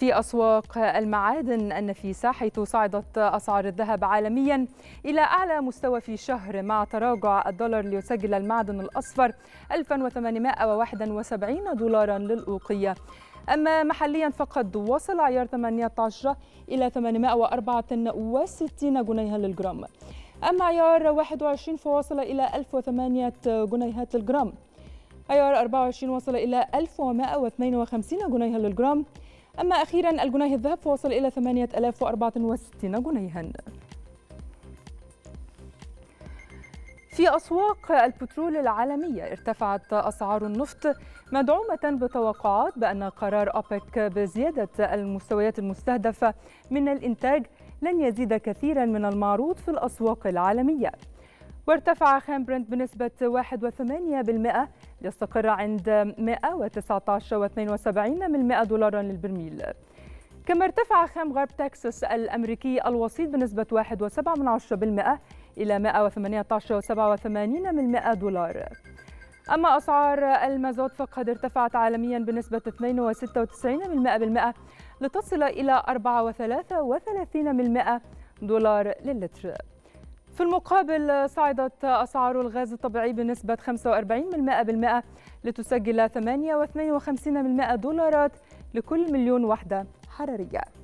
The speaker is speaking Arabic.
في أسواق المعادن النفيسة، حيث صعدت أسعار الذهب عالميا إلى أعلى مستوى في شهر مع تراجع الدولار ليسجل المعدن الأصفر 1871 دولارا للأوقية. أما محليا فقد وصل عيار 18 إلى 864 جنيها للجرام. أما عيار 21 فوصل إلى 1008 جنيهات للجرام. عيار 24 وصل إلى 1152 جنيها للجرام. أما أخيرا الجنيه الذهب فوصل إلى 8064 جنيها. في أسواق البترول العالمية ارتفعت أسعار النفط مدعومة بتوقعات بأن قرار أوبك بزيادة المستويات المستهدفة من الإنتاج لن يزيد كثيرا من المعروض في الأسواق العالمية. وارتفع خام برنت بنسبة 1.8% ليستقر عند 119.72 دولارا للبرميل. كما ارتفع خام غرب تكساس الأمريكي الوسيط بنسبة 1.7% إلى 118.87 دولار. أما أسعار المازوت فقد ارتفعت عالميا بنسبة 2.96% لتصل إلى 4.33 دولار للتر. في المقابل صعدت أسعار الغاز الطبيعي بنسبة 45% لتسجل 8.52 دولارات لكل مليون وحدة حرارية.